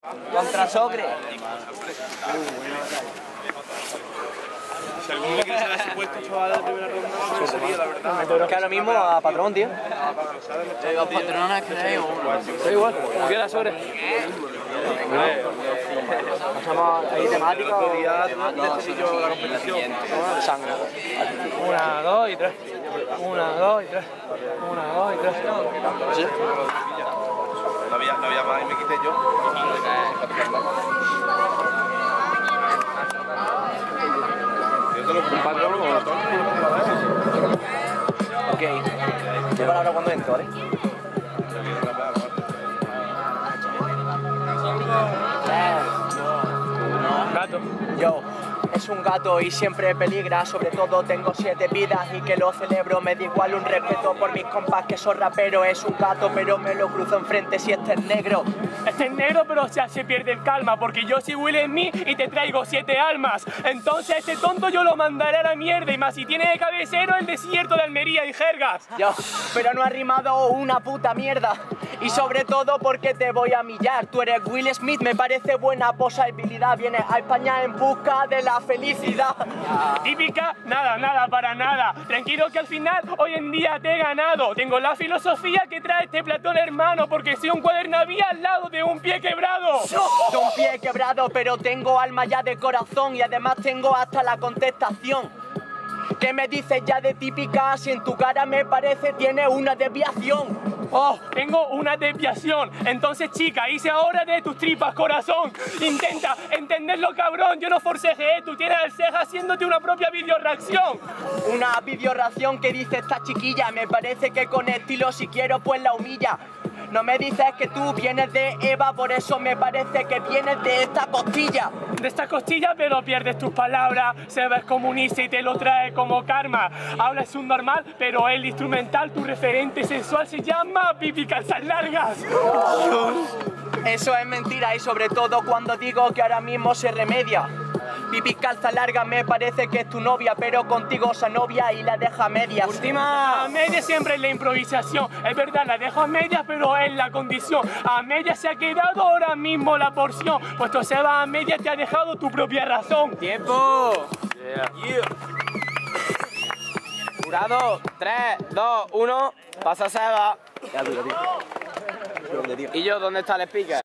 Contra Socre. Si alguno le quiere ser ese puesto, chaval, de primera ronda, no sería, la verdad. Que ahora mismo a patrón, tío. Los patrones que hay uno. Soy igual, como quiera Socre. Estamos ahí temática o... Necesito la competición. Sangre. 1, 2 y 3. 1, 2 y 3. 1, 2 y 3. ¿Sí? No había más y me quité yo. Un patrón o no. Ok. ¿Qué palabra cuando entro, vale? Gato. Yo. Es un gato y siempre peligra, sobre todo tengo 7 vidas y que lo celebro, me da igual un respeto por mis compas que son raperos, es un gato pero me lo cruzo enfrente si este es negro. Este es negro pero se pierde el calma porque yo soy Will Smith y te traigo 7 almas. Entonces este tonto yo lo mandaré a la mierda y más si tiene de cabecero el desierto de Almería y Jergas. Yo, pero no ha rimado una puta mierda. Y sobre todo porque te voy a millar. Tú eres Will Smith, me parece buena posibilidad. Vienes a España en busca de la felicidad. Típica, nada, para nada. Tranquilo que al final hoy en día te he ganado. Tengo la filosofía que trae este Platón, hermano, porque soy un cuadernavía al lado de un pie quebrado. De un pie quebrado, pero tengo alma ya de corazón y además tengo hasta la contestación. ¿Qué me dices ya de típica si en tu cara me parece tiene una desviación? Oh, tengo una desviación. Entonces, chica, hice ahora de tus tripas, corazón. Intenta entenderlo, cabrón. Yo no forcejeé. Tú tienes el ceja haciéndote una propia videoreacción. Una videoreacción que dice esta chiquilla. Me parece que con estilo si quiero pues la humilla. No me dices que tú vienes de Eva, por eso me parece que vienes de esta costilla. De esta costilla, pero pierdes tus palabras. Se ves comunista y te lo trae como karma. Hablas un normal, pero el instrumental, tu referente sensual se llama Pipi Calzas Largas. Eso es mentira y sobre todo cuando digo que ahora mismo se remedia. Pipi calza larga me parece que es tu novia, pero contigo esa novia y la deja a medias. A medias siempre es la improvisación. Es verdad, la dejo a medias, pero es la condición. A medias se ha quedado ahora mismo la porción. Puesto se va a medias, te ha dejado tu propia razón. ¡Tiempo! Jurado, 3, 2, 1, pasa Seba. Ya duro, tío. ¿Y yo dónde está el speaker?